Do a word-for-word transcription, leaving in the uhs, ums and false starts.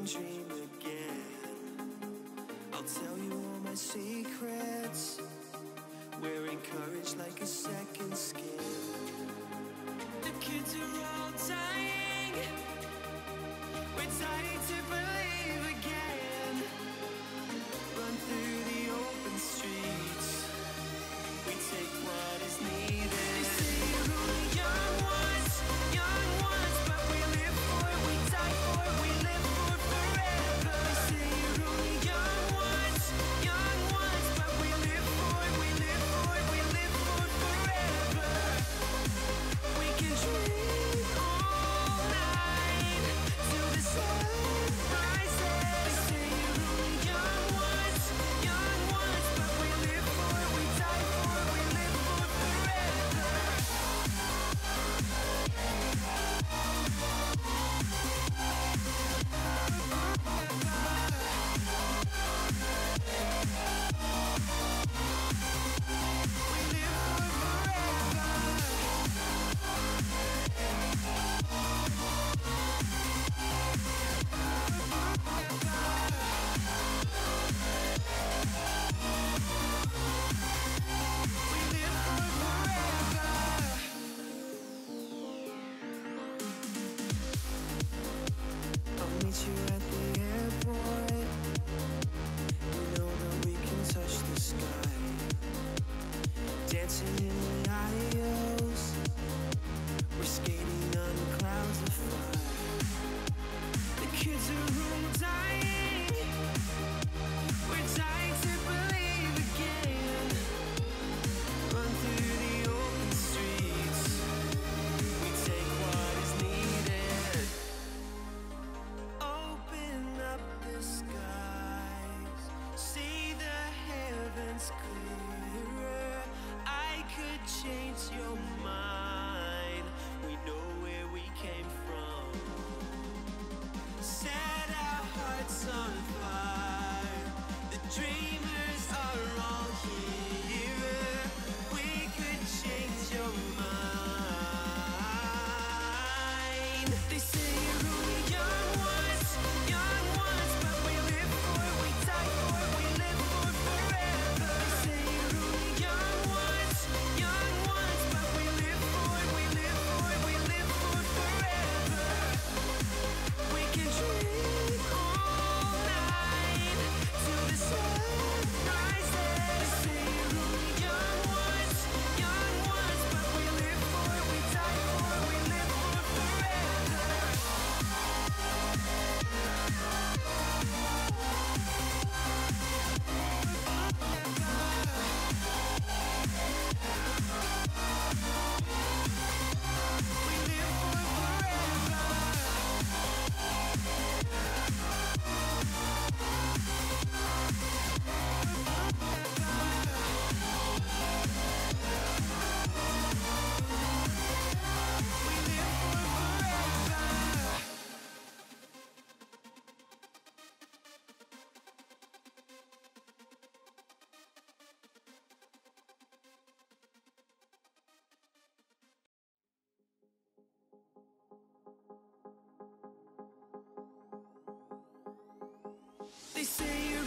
dream again. I'll tell you all my secrets, wearing courage like a second skin. The kids are all dying, we're dying to believe again. Run through the open streets, we take what is needed. They say you're only young ones, young ones, but we live for it, we die for it, we live for it forever. They say you're only young ones, young ones, but we live for it, we live for it, we live for it forever. We can dream all night till the sun rises. They say you're only young ones, young ones, but we live for it, we die for it, we live for it forever. I'll meet you at the airport. You know that we can touch the sky, dancing in the aisles, we're skating on clouds of fire. The kids are all dying, we're dying to believe again. Run through the open streets, we take what is needed. Open up the skies, see the heavens clearer. I could change your mind, we know where we came from. Set our hearts on fire, the dreamers are all here. We could change your mind. They say you're only young ones, young ones, but we live for it, we die for it, we live for it forever. They say you're only young ones, young ones, but we live for it, we live for it, we live for it forever. We can dream all night till the sun rises. They say you're only young ones, young ones, but we live for it, we die for it, we live for it forever. We live for it forever. We live for it forever. They say you're